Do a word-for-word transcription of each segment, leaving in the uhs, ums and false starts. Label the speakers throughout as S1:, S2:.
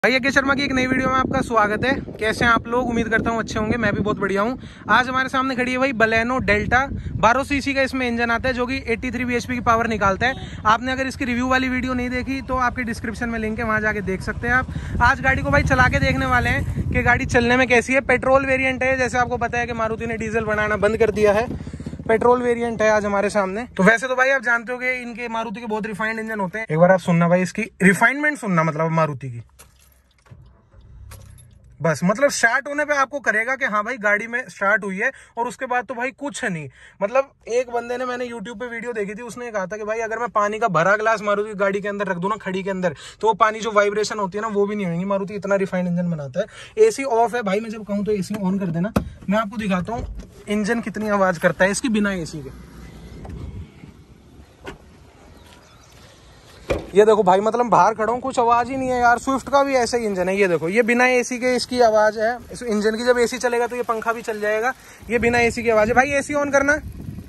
S1: भाई अजय शर्मा की एक नई वीडियो में आपका स्वागत है। कैसे हैं आप लोग? उम्मीद करता हूँ अच्छे होंगे। मैं भी बहुत बढ़िया हूँ। आज हमारे सामने खड़ी है भाई बलेनो डेल्टा। बारह सीसी का इसमें इंजन आता है जो कि तिरासी बीएचपी की पावर निकालता है। आपने अगर इसकी रिव्यू वाली वीडियो नहीं देखी तो आपके डिस्क्रिप्शन में लिंक है, वहाँ जाके देख सकते हैं आप। आज गाड़ी को भाई चला के देखने वाले हैं कि गाड़ी चलने में कैसी है। पेट्रोल वेरियंट है, जैसे आपको पता है कि मारुति ने डीजल बनाना बंद कर दिया है। पेट्रोल वेरिएंट है आज हमारे सामने। तो वैसे तो भाई आप जानते हो कि इनके मारुति के बहुत रिफाइंड इंजन होते हैं। एक बार आप सुनना भाई, इसकी रिफाइनमेंट सुनना, मतलब मारुति की बस, मतलब स्टार्ट होने पे आपको करेगा कि हाँ भाई गाड़ी में स्टार्ट हुई है, और उसके बाद तो भाई कुछ नहीं। मतलब एक बंदे ने, मैंने यूट्यूब पे वीडियो देखी थी, उसने कहा था कि भाई अगर मैं पानी का भरा ग्लास मारुति गाड़ी के अंदर रख दूं ना, खड़ी के अंदर, तो वो पानी जो वाइब्रेशन होती है ना वो भी नहीं होगी। मारुति इतना रिफाइंड इंजन बनाता है। एसी ऑफ है भाई, मैं जब कहूँ तो एसी ऑन कर देना। मैं आपको दिखाता हूँ इंजन कितनी आवाज करता है इसकी बिना एसी के। ये देखो भाई, मतलब बाहर खड़ा हूँ, कुछ आवाज ही नहीं है यार। स्विफ्ट का भी ऐसा ही इंजन है। ये देखो, ये बिना एसी के इसकी आवाज है। इस इंजन की जब एसी चलेगा तो ये पंखा भी चल जाएगा। ये बिना एसी की आवाज है। भाई एसी ऑन करना।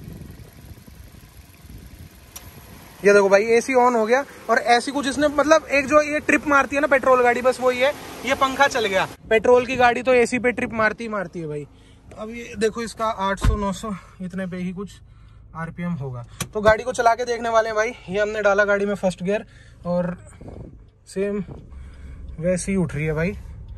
S1: ये देखो भाई, एसी ऑन हो गया। और ऐसी कुछ इसने, मतलब एक जो ये ट्रिप मारती है ना पेट्रोल गाड़ी, बस वही है। ये पंखा चल गया। पेट्रोल की गाड़ी तो एसी पे ट्रिप मारती ही मारती है भाई। अब ये देखो, इसका आठ सौ नौ सौ इतने पे ही कुछ आरपीएम होगा। तो गाड़ी को चला के देखने वाले हैं भाई। ये हमने डाला गाड़ी में फर्स्ट गियर, और सेम वैसे ही उठ रही है भाई।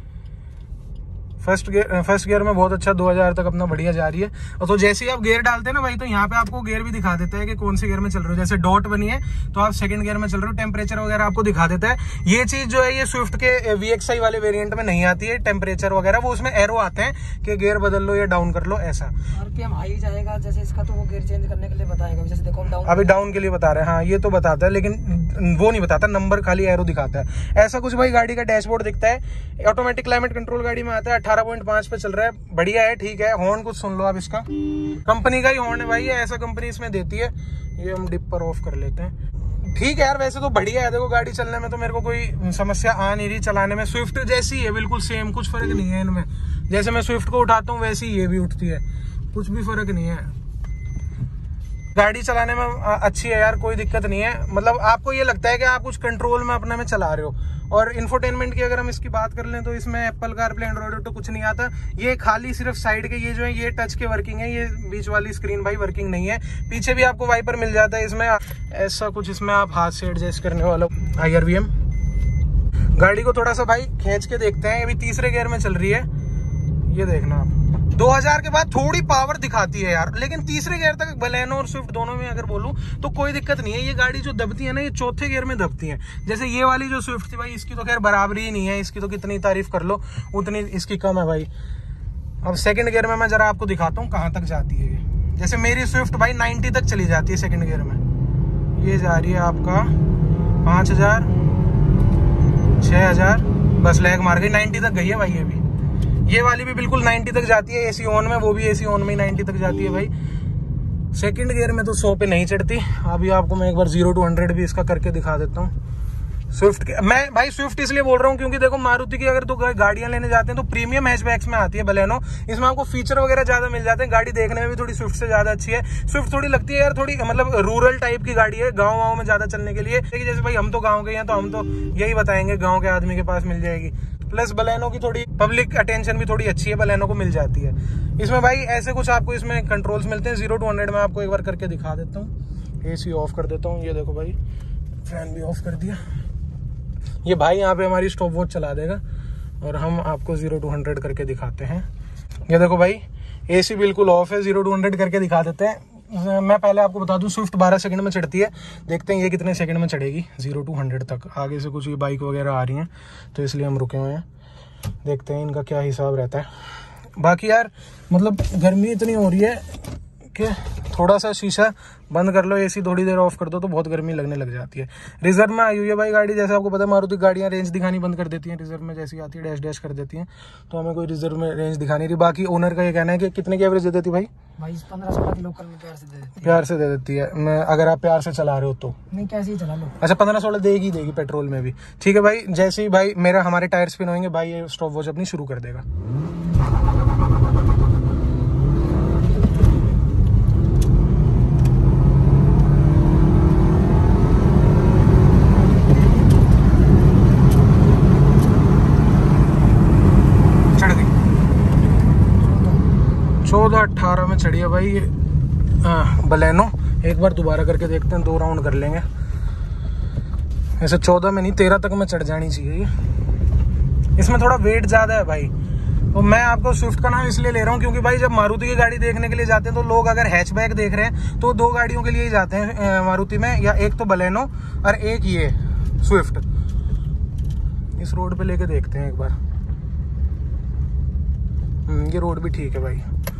S1: फर्स्ट गियर फर्स्ट गियर में बहुत अच्छा दो हज़ार तक अपना बढ़िया जा रही है। और तो जैसे ही आप गियर डालते हैं ना भाई, तो यहाँ पे आपको गियर भी दिखा देता है कि कौन से गियर में चल रहे हो। जैसे डॉट बनी है तो आप सेकंड गियर में चल रहे हो। टेम्परेचर वगैरह आपको दिखा देता है। ये चीज जो है ये स्विफ्ट के वीएक्सआई वाले वेरिएंट में नहीं आती है। टेम्परेचर वगैरह वो उसमें एरो आते हैं कि गियर बदल लो या डाउन कर लो, ऐसा।
S2: आरपीएम हाई जाएगा जैसे इसका, तो वो गियर चेंज करने के लिए बताएगा। जैसे देखो डाउन,
S1: अभी डाउन के लिए बता रहे हैं। हाँ ये तो बताता है, लेकिन वो नहीं बताता, नंबर खाली एरो दिखाता है। ऐसा कुछ भाई गाड़ी का डैशबोर्ड दिखता है। ऑटोमेटिक क्लाइमेट कंट्रोल गाड़ी में आता है। अठारह पॉइंट पांच पे चल रहा है, बढ़िया है, ठीक है। हॉर्न कुछ सुन लो आप इसका, कंपनी का ही हॉर्न है भाई। ऐसा कंपनी इसमें देती है। ये हम डिप पर ऑफ कर लेते हैं। ठीक है यार, वैसे तो बढ़िया है। देखो गाड़ी चलने में तो मेरे को कोई समस्या आ नहीं रही। चलाने में स्विफ्ट जैसी है, बिल्कुल सेम, कुछ फर्क नहीं है इनमें। जैसे मैं स्विफ्ट को उठाता हूँ वैसे ही ये भी उठती है, कुछ भी फर्क नहीं है। गाड़ी चलाने में अच्छी है यार, कोई दिक्कत नहीं है। मतलब आपको ये लगता है कि आप कुछ कंट्रोल में अपने में चला रहे हो। और इंफोटेनमेंट की अगर हम इसकी बात कर लें तो इसमें एप्पल कारप्ले, एंड्रॉइड ऑटो कुछ नहीं आता। ये खाली सिर्फ साइड के ये जो है ये टच के वर्किंग है। ये बीच वाली स्क्रीन भाई वर्किंग नहीं है। पीछे भी आपको वाइपर मिल जाता है इसमें। ऐसा कुछ इसमें आप हाथ से एडजस्ट करने वाला आई आर वी एम। गाड़ी को थोड़ा सा भाई खींच के देखते हैं। अभी तीसरे गियर में चल रही है। ये देखना आप, दो हज़ार के बाद थोड़ी पावर दिखाती है यार, लेकिन तीसरे गियर तक बलेनो और स्विफ्ट दोनों में अगर बोलूं तो कोई दिक्कत नहीं है। ये गाड़ी जो दबती है ना, ये चौथे गियर में दबती है। जैसे ये वाली जो स्विफ्ट थी भाई, इसकी तो खैर बराबरी ही नहीं है। इसकी तो कितनी तारीफ कर लो उतनी इसकी कम है भाई। अब सेकंड गियर में मैं जरा आपको दिखाता हूँ कहाँ तक जाती है ये। जैसे मेरी स्विफ्ट भाई नाइन्टी तक चली जाती है सेकंड गियर में। ये जा रही है आपका पाँच हजार छह हजार बस लैग मार गई, नाइन्टी तक गई है भाई। ये भी, ये वाली भी बिल्कुल नाइन्टी तक जाती है एसी ऑन में। वो भी एसी ऑन में ही नाइन्टी तक जाती है भाई। सेकंड गियर में तो सौ पे नहीं चढ़ती। अभी आपको मैं एक बार जीरो टू हंड्रेड भी इसका करके दिखा देता हूँ स्विफ्ट के। मैं भाई स्विफ्ट इसलिए बोल रहा हूँ क्योंकि देखो मारुति की अगर तो गाड़ियां लेने जाते हैं तो प्रीमियम हैचबैक्स में आती है बलेनो। इसमें आपको फीचर वगैरह ज्यादा मिल जाते हैं। गाड़ी देखने में भी थोड़ी स्विफ्ट से ज्यादा अच्छी है। स्विफ्ट थोड़ी लगती है यार, थोड़ी मतलब रूरल टाइप की गाड़ी है, गाँव वाँव में ज्यादा चलने के लिए। लेकिन जैसे भाई हम तो गाँव के हैं तो हम तो यही बताएंगे गाँव के आदमी के पास मिल जाएगी। प्लस बलेनो की थोड़ी पब्लिक अटेंशन भी थोड़ी अच्छी है, बलेनो को मिल जाती है। इसमें भाई ऐसे कुछ आपको इसमें कंट्रोल्स मिलते हैं। जीरो टू हंड्रेड में आपको एक बार करके दिखा देता हूँ। एसी ऑफ कर देता हूँ। ये देखो भाई, फैन भी ऑफ कर दिया। ये भाई यहाँ पे हमारी स्टॉप वॉच चला देगा और हम आपको जीरो टू हंड्रेड करके दिखाते हैं। ये देखो भाई, एसी बिल्कुल ऑफ है। जीरो टू हंड्रेड करके दिखा देते हैं। मैं पहले आपको बता दूं, स्विफ्ट बारह सेकंड में चढ़ती है। देखते हैं ये कितने सेकंड में चढ़ेगी जीरो टू हंड्रेड तक। आगे से कुछ ये बाइक वगैरह आ रही हैं तो इसलिए हम रुके हुए हैं। देखते हैं इनका क्या हिसाब रहता है। बाकी यार मतलब गर्मी इतनी हो रही है कि थोड़ा सा शीशा बंद कर लो, एसी थोड़ी देर ऑफ कर दो तो बहुत गर्मी लगने लग जाती है। रिजर्व में आई हुई है भाई गाड़ी। जैसे आपको पता है मारुति गाड़ियां रेंज दिखानी बंद कर देती हैं। रिजर्व में जैसी आती है डैश डैश कर देती हैं, तो हमें कोई रिजर्व में रेंज दिखानी रही। बाकी ओनर का ये कहना है कि कितने की एवरेज दे देती भाई?
S2: भाई पंद्रह सोलह की लोकल में प्यार से दे देती है।
S1: प्यार से दे देती है। मैं अगर आप प्यार से चला रहे हो तो
S2: नहीं, कैसे ही चला लो।
S1: अच्छा, पंद्रह सोलह देगी देगी पेट्रोल में भी। ठीक है भाई। जैसे ही भाई मेरा हमारे टायर स्पिन होंगे भाई, ये स्टॉप वॉच अपनी शुरू कर देगा। चौदह अट्ठारह में चढ़ी है भाई ये बलेनो। एक बार दोबारा करके देखते हैं, दो राउंड कर लेंगे। ऐसे चौदह में नहीं तेरह तक में चढ़ जानी चाहिए ये। इसमें थोड़ा वेट ज्यादा है भाई। तो मैं आपको स्विफ्ट का नाम इसलिए ले रहा हूँ क्योंकि भाई जब मारुति की गाड़ी देखने के लिए जाते हैं तो लोग अगर हैचबैक देख रहे हैं तो दो गाड़ियों के लिए ही जाते हैं मारुति में, या एक तो बलेनो और एक ये स्विफ्ट। इस रोड पे लेके देखते हैं एक बार। ये रोड भी ठीक है भाई।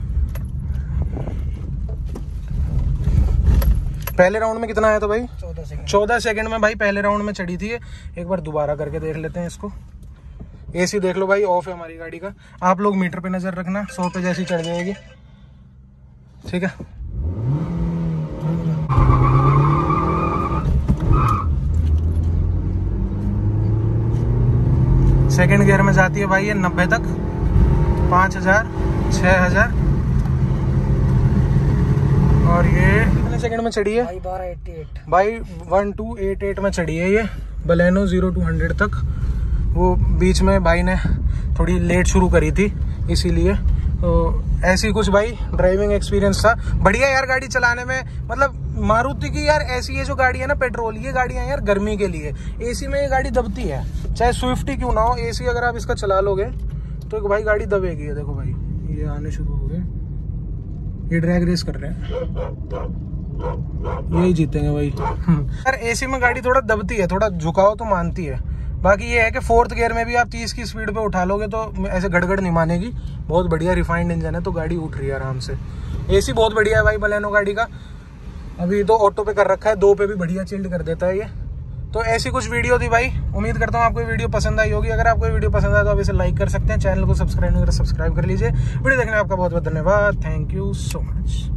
S1: पहले राउंड में कितना आया था भाई?
S2: चौदह सेकंड।
S1: चौदह सेकंड में भाई पहले राउंड में चढ़ी थी। एक बार दोबारा करके देख लेते हैं इसको। एसी देख लो भाई, ऑफ है हमारी गाड़ी का। आप लोग मीटर पे नजर रखना, सौ पे जैसी चढ़ जाएगी, ठीक है। सेकंड गियर में जाती है भाई ये नब्बे तक, पाँच हजार छः हजार। और ये कितने सेकंड में चढ़ी है
S2: भाई? बारह एट्टी एट
S1: भाई, वन टू एट एट में चढ़ी है ये बलेनो जीरो टू हंड्रेड तक। वो बीच में भाई ने थोड़ी लेट शुरू करी थी इसीलिए। तो ऐसी कुछ भाई ड्राइविंग एक्सपीरियंस था। बढ़िया यार गाड़ी चलाने में। मतलब मारुति की यार ऐसी ये जो गाड़ी है ना पेट्रोल, ये गाड़ियां यार गर्मी के लिए। एसी में ये गाड़ी दबती है, चाहे स्विफ्ट ही क्यों ना हो। एसी अगर आप इसका चला लोगे तो एक भाई गाड़ी दबेगी। है देखो भाई, ये आने शुरू हो गए, ये ड्रैग रेस कर रहे हैं, यही जीतेंगे भाई। यार एसी में गाड़ी थोड़ा दबती है, थोड़ा झुकाओ तो मानती है। बाकी ये है कि फोर्थ गियर में भी आप तीस की स्पीड पे उठा लोगे तो ऐसे गड़गड़ नहीं मानेगी। बहुत बढ़िया रिफाइंड इंजन है तो गाड़ी उठ रही है आराम से। एसी बहुत बढ़िया है भाई बलेनो गाड़ी का। अभी तो ऑटो पे कर रखा है, दो पे भी बढ़िया चिल्ड कर देता है ये। तो ऐसी कुछ वीडियो थी भाई। उम्मीद करता हूँ आपको ये वीडियो पसंद आई होगी। अगर आपको ये वीडियो पसंद आया तो आप इसे लाइक कर सकते हैं। चैनल को सब्सक्राइब नहीं कर सब्सक्राइब कर लीजिए। वीडियो देखने में आपका बहुत बहुत धन्यवाद। Thank you so much.